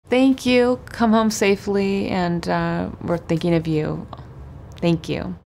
Thank you. Come home safely, and we're thinking of you. Thank you.